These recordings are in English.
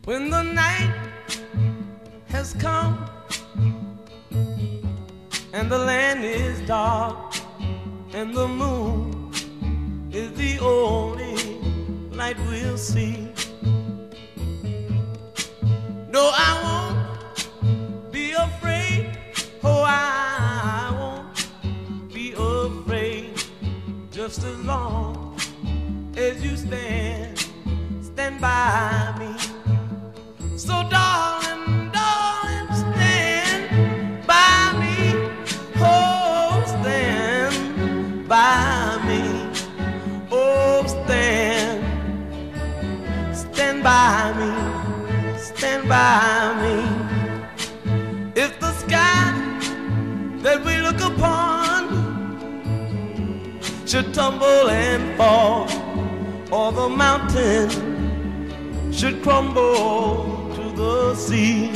When the night has come and the land is dark and the moon is the only light we'll see. No, I won't be afraid. Oh, I won't be afraid. Just as long as you stand by me. So darling, darling, stand by me. Oh, stand by me. Oh, stand by me. Stand by me. If the sky that we look upon should tumble and fall, or the mountain should crumble to the sea,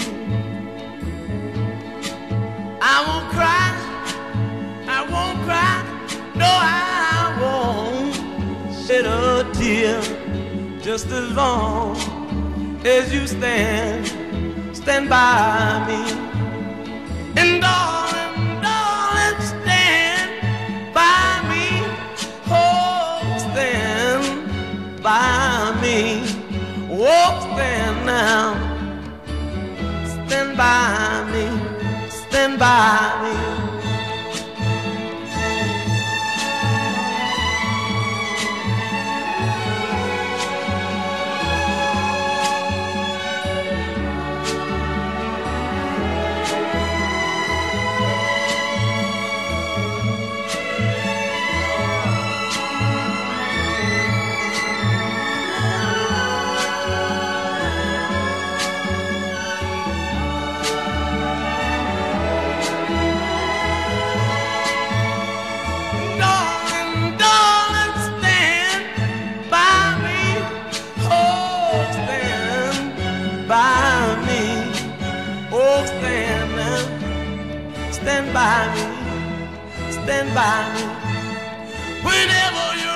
I won't cry, I won't cry, no, I won't shed a tear. Just as long as you stand by me. And darling, darling, stand by me. Oh, stand by me. Oh, stand now. Stand by me. Stand by me. Stand by me, stand by me, whenever you